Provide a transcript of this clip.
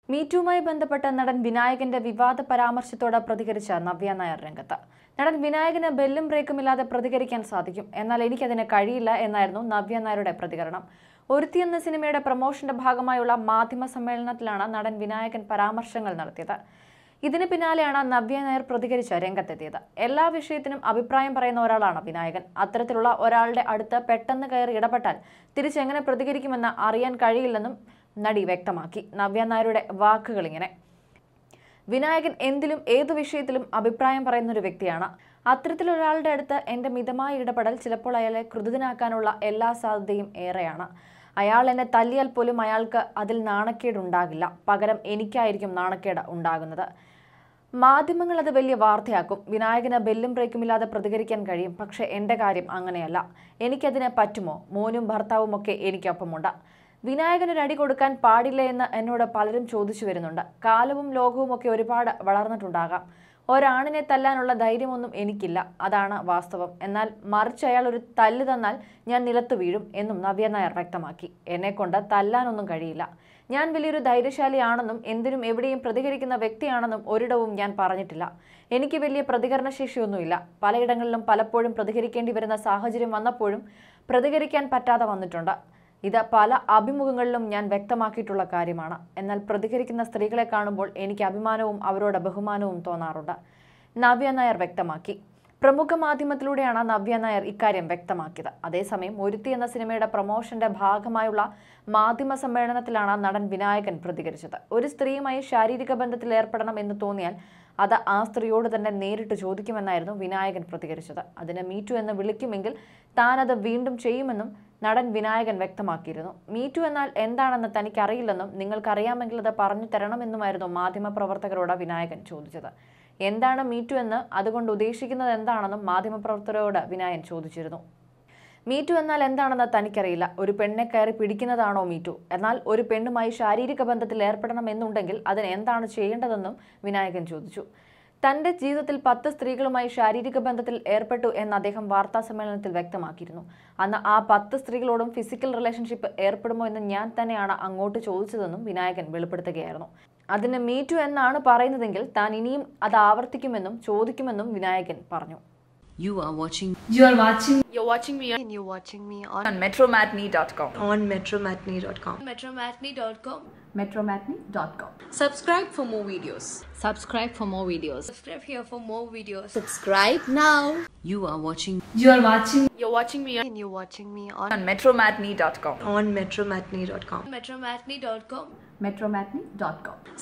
മീറ്റുമായി ബന്ധപ്പെട്ട നടൻ വിനായകന്റെ വിവാദ പരാമർശത്തോട് പ്രതികരിച്ച നവ്യ നായർ രംഗത്ത്. നടൻ വിനായകന് ബെല്ലും ബ്രേക്കുമില്ലാതെ പ്രതികരിക്കാൻ സാധിക്കും, എന്നാൽ എനിക്കതിന് കഴിയില്ല എന്നായിരുന്നു നവ്യ നായരുടെ പ്രതികരണം. ഒരുത്തി എന്ന സിനിമയുടെ പ്രമോഷന്റെ ഭാഗമായുള്ള മാധ്യമ സമ്മേളനത്തിലാണ് നടൻ വിനായകൻ പരാമർശങ്ങൾ നടത്തിയത്. ഇതിന് പിന്നാലെയാണ് നവ്യ നായർ പ്രതികരിച്ച് രംഗത്തെത്തിയത്. എല്ലാ വിഷയത്തിനും അഭിപ്രായം പറയുന്ന ഒരാളാണ് വിനായകൻ. അത്തരത്തിലുള്ള ഒരാളുടെ അടുത്ത് പെട്ടെന്ന് കയറി ഇടപെട്ടാൽ തിരിച്ചെങ്ങനെ പ്രതികരിക്കുമെന്ന് അറിയാൻ കഴിയില്ലെന്നും നടി വ്യക്തമാക്കി. നവ്യ നായരുടെ വാക്കുകൾ ഇങ്ങനെ: വിനായകൻ എന്തിലും ഏതു വിഷയത്തിലും അഭിപ്രായം പറയുന്നൊരു വ്യക്തിയാണ്. അത്തരത്തിലൊരാളുടെ അടുത്ത് എൻ്റെ മിതമായ ഇടപെടൽ ചിലപ്പോൾ അയാളെ ക്രുദ്ധിതനാക്കാനുള്ള എല്ലാ സാധ്യതയും ഏറെയാണ്. അയാൾ എന്നെ തല്ലിയാൽ പോലും അയാൾക്ക് അതിൽ നാണക്കേടുണ്ടാകില്ല, പകരം എനിക്കായിരിക്കും നാണക്കേട് ഉണ്ടാകുന്നത്. മാധ്യമങ്ങൾ അത് വലിയ വാർത്തയാക്കും. വിനായകന് ബെല്ലും ബ്രേക്കുമില്ലാതെ പ്രതികരിക്കാൻ കഴിയും, പക്ഷേ എൻ്റെ കാര്യം അങ്ങനെയല്ല. എനിക്കതിന് പറ്റുമോ? മോനും ഭർത്താവും ഒക്കെ എനിക്കൊപ്പമുണ്ട്. വിനായകനൊരു അടി കൊടുക്കാൻ പാടില്ല എന്ന് എന്നോട് പലരും ചോദിച്ചു വരുന്നുണ്ട്. കാലവും ലോകവും ഒക്കെ ഒരുപാട് വളർന്നിട്ടുണ്ടാകാം. ഒരാണിനെ തല്ലാനുള്ള ധൈര്യമൊന്നും എനിക്കില്ല, അതാണ് വാസ്തവം. എന്നാൽ മറിച്ച് അയാൾ ഒരു തല്ല് തന്നാൽ ഞാൻ നിലത്തു വീഴും എന്നും നവ്യ നായർ വ്യക്തമാക്കി. എന്നെക്കൊണ്ട് തല്ലാനൊന്നും കഴിയില്ല. ഞാൻ വലിയൊരു ധൈര്യശാലിയാണെന്നും എന്തിനും എവിടെയും പ്രതികരിക്കുന്ന വ്യക്തിയാണെന്നും ഒരിടവും ഞാൻ പറഞ്ഞിട്ടില്ല. എനിക്ക് വലിയ പ്രതികരണശേഷിയൊന്നുമില്ല. പലയിടങ്ങളിലും പലപ്പോഴും പ്രതികരിക്കേണ്ടി വരുന്ന സാഹചര്യം വന്നപ്പോഴും പ്രതികരിക്കാൻ പറ്റാതെ വന്നിട്ടുണ്ട്. ഇത് പല അഭിമുഖങ്ങളിലും ഞാൻ വ്യക്തമാക്കിയിട്ടുള്ള കാര്യമാണ്. എന്നാൽ പ്രതികരിക്കുന്ന സ്ത്രീകളെ കാണുമ്പോൾ എനിക്ക് അഭിമാനവും അവരോട് ബഹുമാനവും തോന്നാറുണ്ട്, നവ്യ നായർ വ്യക്തമാക്കി. പ്രമുഖ മാധ്യമത്തിലൂടെയാണ് നവ്യ നായർ ഇക്കാര്യം വ്യക്തമാക്കിയത്. അതേസമയം ഒരുത്തി എന്ന സിനിമയുടെ പ്രമോഷന്റെ ഭാഗമായുള്ള മാധ്യമ സമ്മേളനത്തിലാണ് നടൻ വിനായകൻ പ്രതികരിച്ചത്. ഒരു സ്ത്രീയുമായി ശാരീരിക ബന്ധത്തിൽ ഏർപ്പെടണം എന്ന് തോന്നിയാൽ അത് ആ സ്ത്രീയോട് തന്നെ നേരിട്ട് ചോദിക്കുമെന്നായിരുന്നു വിനായകൻ പ്രതികരിച്ചത്. അതിന് മീറ്റു എന്ന് വിളിക്കുമെങ്കിൽ താൻ അത് വീണ്ടും ചെയ്യുമെന്നും നടൻ വിനായകൻ വ്യക്തമാക്കിയിരുന്നു. മീറ്റു എന്നാൽ എന്താണെന്ന് തനിക്കറിയില്ലെന്നും നിങ്ങൾക്കറിയാമെങ്കിൽ അത് പറഞ്ഞു തരണമെന്നുമായിരുന്നു മാധ്യമപ്രവർത്തകരോട് വിനായകൻ ചോദിച്ചത്. എന്താണ് മീറ്റു എന്ന്, അതുകൊണ്ട് ഉദ്ദേശിക്കുന്നത് എന്താണെന്നും മാധ്യമപ്രവർത്തകരോട് വിനായകൻ ചോദിച്ചിരുന്നു. മീറ്റു എന്നാൽ എന്താണെന്ന് തനിക്കറിയില്ല. ഒരു പെണ്ണെ കയറി പിടിക്കുന്നതാണോ മീറ്റു? എന്നാൽ ഒരു പെണ്ണുമായി ശാരീരിക ബന്ധത്തിൽ ഏർപ്പെടണം എന്നുണ്ടെങ്കിൽ അതിന് എന്താണ് ചെയ്യേണ്ടതെന്നും വിനായകൻ ചോദിച്ചു. തന്റെ ജീവിതത്തിൽ 10 സ്ത്രീകളുമായി ശാരീരിക ബന്ധത്തിൽ ഏർപ്പെട്ടു എന്ന് അദ്ദേഹം വാർത്താ സമ്മേളനത്തിൽ വ്യക്തമാക്കിയിരുന്നു. അന്ന് ആ 10 സ്ത്രീകളോടും ഫിസിക്കൽ റിലേഷൻഷിപ്പ് ഏർപ്പെടുമോ എന്ന് ഞാൻ തന്നെയാണ് അങ്ങോട്ട് ചോദിച്ചതെന്നും വിനായകൻ വെളിപ്പെടുത്തുകയായിരുന്നു. അതിന് മീറ്റു എന്നാണ് പറയുന്നതെങ്കിൽ താൻ ഇനിയും അത് ആവർത്തിക്കുമെന്നും ചോദിക്കുമെന്നും വിനായകൻ പറഞ്ഞു. You're watching me and you're watching me on metromatinee.com. On metromatinee.com. metromatinee.com. Subscribe for more videos. Subscribe for more videos. Subscribe here for more videos. Subscribe now. You're watching me and you're watching me on metromatinee.com. On metromatinee.com. metromatinee.com.